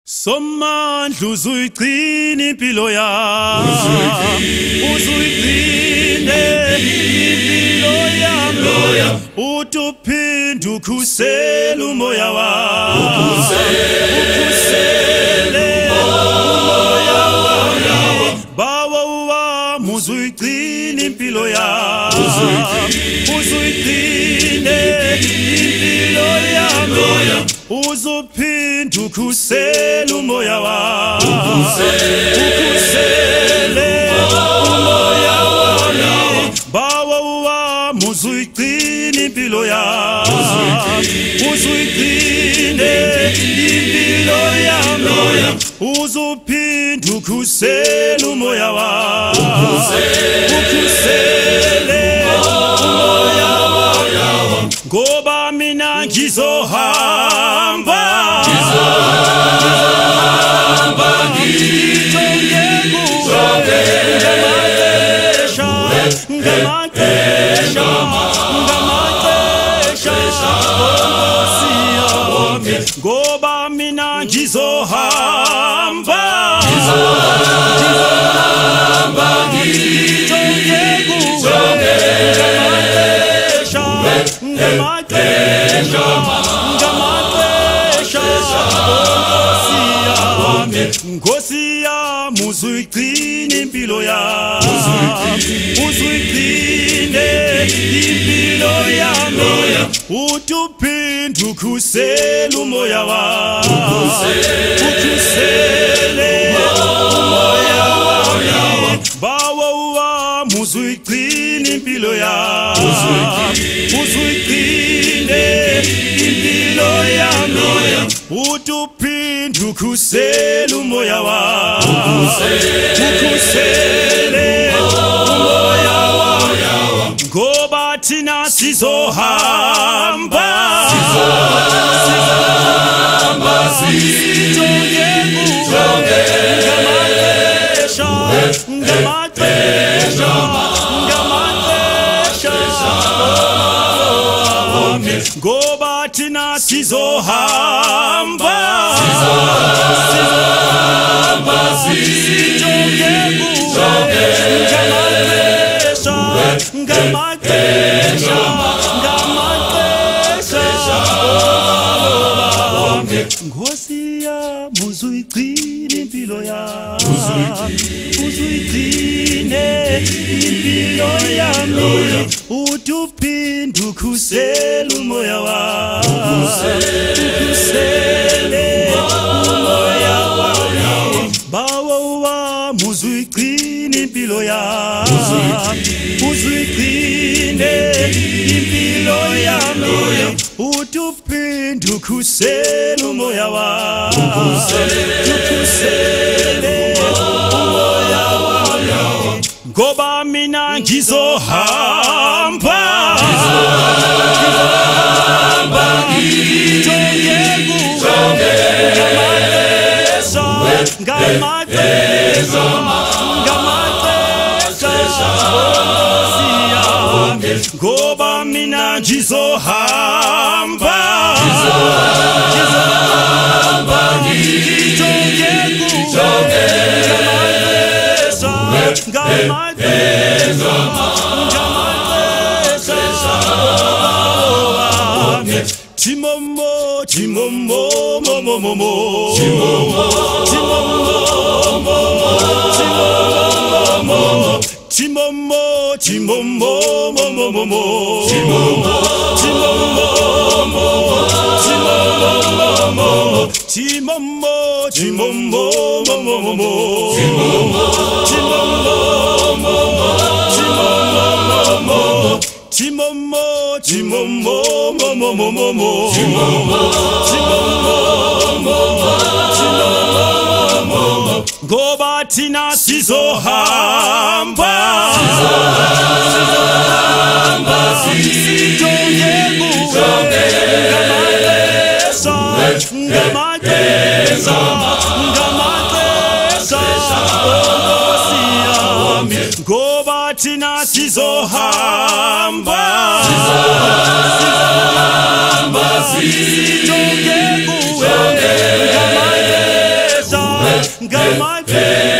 Somandla uzuyigcina impilo yami, uzuyigcine impilo yami, uthi uphinde ukhusele umoya wami, ukhusele umoya wami, bawa wami uzuyigcina impilo yami, uzuyigcine impilo yami, uzophinde ukhusele umoya wami, ukhusele umoya wami, bawa wami uzuyigcina impilo yami, uzuyigcine impilo yami, uzophinde ukhusele umoya wami, ukhusele umoya wami, ngoba mina ngizohamba ngoba mina ngizohamba Nkosi yami uzuyigcina impilo yami, uzuyigcine impilo yami, uthi uphinde ukhusele umoya wami, ukhusele umoya wami, bawa wami uzuyigcina impilo yami, uzuyigcine impilo yami, uthi uphinde ukhusele umoya wami, ukhusele umoya wami, ngoba thina sizohamba ngoba thina sizohamba Nkosi yami uzuyigcina impilo yami, uzuyigcine impilo yami, uthi uphinde ukhusele umoya wami, ukhusele umoya wami, bawa wami uzuyigcina impilo yami, uzuyigcine impilo yami, uthi uphinde ukhusele umoya wami, ukhusele umoya wami, ngoba mina ngizohamba ngoba mina ngizohamba Timomo, Timomo, Momo, Momo, Timomo, Timomo, Timomo, Timomo, Momo, Momo, Timomo, Timomo, Timomo, Momo, Momo, Timomo, Timomo, Momo, Momo, ngoba thina sizohamba ngoba thina sizohamba sizohamba ngamaphepha